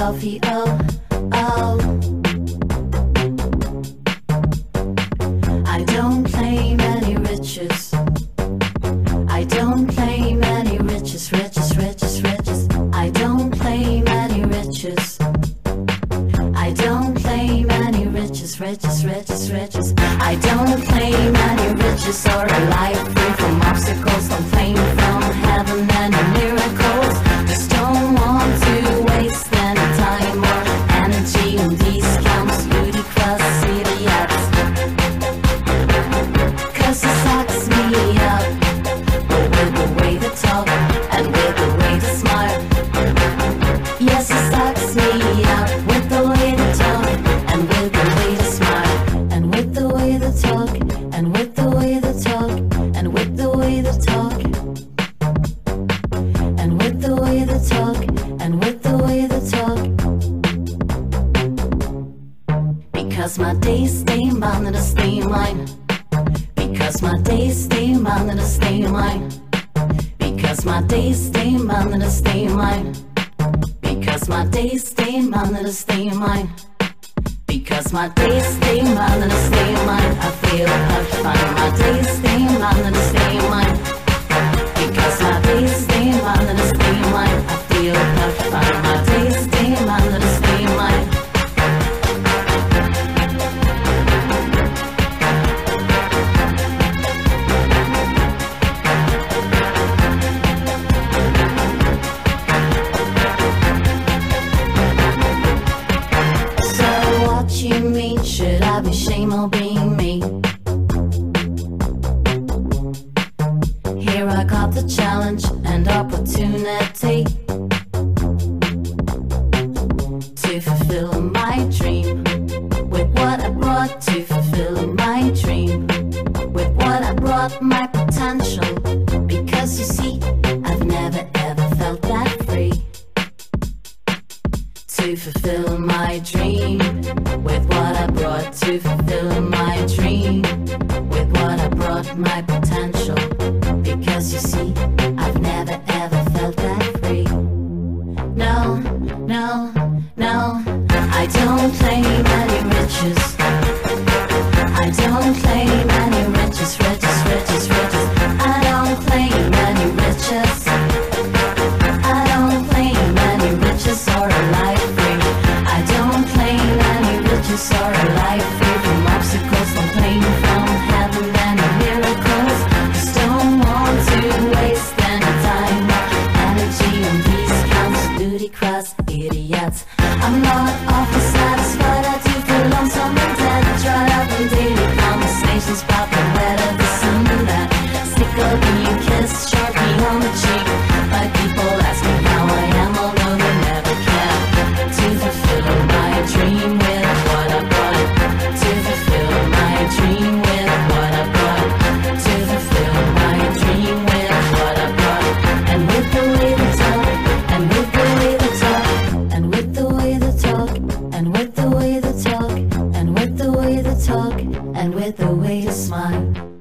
selfie, oh, oh. I don't claim any riches. I don't claim any riches, riches, riches, riches. I don't claim any riches. I don't claim any riches, riches, riches, riches. I don't claim any riches or a life free from obstacles. Don't claim from heaven any miracles. Just don't want to waste any time or energy on these scams, ludicrous idiots. 'Cause it sucks me up with the way they talk and with the way they smile. Yes, it sucks me up with the way they talk and with the way they smile. And with the way they talk and with the way they talk and with the way they talk and with the way they talk and with the way they talk. Because my days stay bound and I stay in line. Because my days stay bound and I stay in line. Because my days stay bound and I stay in line. Because my days stay bound and I stay in line. Because my days stay bound and I stay in line. I feel perfect fine. My days stay bound and I stay in line. Because my days stay bound and I stay in line. I feel perfect fine. My days stay bound and I stay in line. You mean, should I be ashamed of being me? Here I got the challenge and opportunity to fulfill my dream with what I brought, to fulfill my dream with what I brought, my potential. Because you see, I've never ever felt that free. To fulfill my dream with what I brought, to fulfill my dream with what I brought, my potential. Because you see, I've never ever felt that free. No, no, no, I don't claim any riches. I don't claim any riches, riches, riches, riches. I don't claim any riches. I don't claim any riches or a life free. I don't claim any riches or a life free from obstacles. Don't claim from heaven any miracles. Just don't want to waste any time or energy on these counts, ludicrous idiots. I'm not often satisfied. I do feel lonesome and dead. Dried up in daily conversations about the weather, this and that. Stick up in your kiss, sharp me on the cheek. Like people ask me how I am, although they never can. To fulfill my dream with what I brought. To fulfill my dream with what I brought. To fulfill my dream with what I brought. And with the way they talk, and with the way they talk, and with the way they talk, and with the way they talk, and with the way they talk, and with the way they smile.